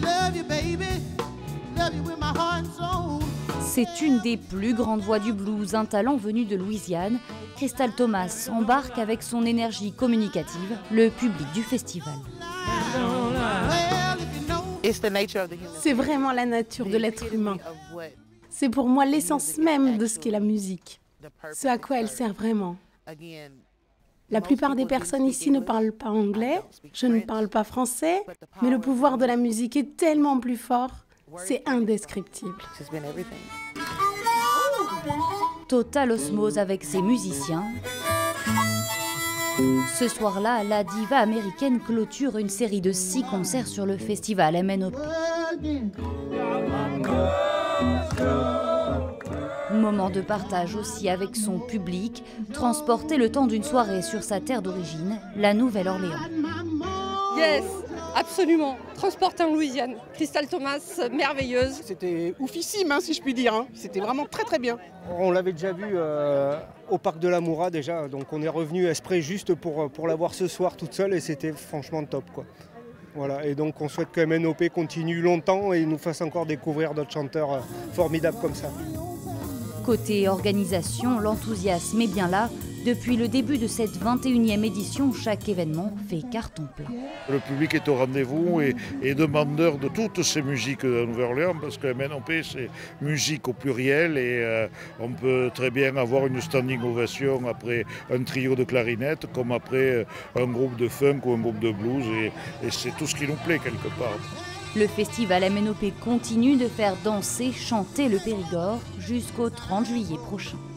C'est une des plus grandes voix du blues, un talent venu de Louisiane. Crystal Thomas embarque avec son énergie communicative le public du festival. C'est vraiment la nature de l'être humain. C'est pour moi l'essence même de ce qu'est la musique, ce à quoi elle sert vraiment. La plupart des personnes ici ne parlent pas anglais, je ne parle pas français, mais le pouvoir de la musique est tellement plus fort, c'est indescriptible. Totale osmose avec ses musiciens. Ce soir-là, la diva américaine clôture une série de 6 concerts sur le festival MNOP. Moment de partage aussi avec son public, transporté le temps d'une soirée sur sa terre d'origine, la Nouvelle-Orléans. Yes, absolument. Transporté en Louisiane. Crystal Thomas, merveilleuse. C'était oufissime, si je puis dire. C'était vraiment très très bien. On l'avait déjà vu au Parc de l'Amoura déjà, donc on est revenu exprès juste pour la voir ce soir toute seule et c'était franchement top, quoi. Voilà, et donc on souhaite que MNOP continue longtemps et nous fasse encore découvrir d'autres chanteurs formidables comme ça. Côté organisation, l'enthousiasme est bien là. Depuis le début de cette 21e édition, chaque événement fait carton plein. Le public est au rendez-vous et demandeur de toutes ces musiques de Nouvelle-Orléans parce que MNOP c'est musique au pluriel et on peut très bien avoir une standing ovation après un trio de clarinettes comme après un groupe de funk ou un groupe de blues et c'est tout ce qui nous plaît quelque part. Le festival MNOP continue de faire danser, chanter le Périgord jusqu'au 30 juillet prochain.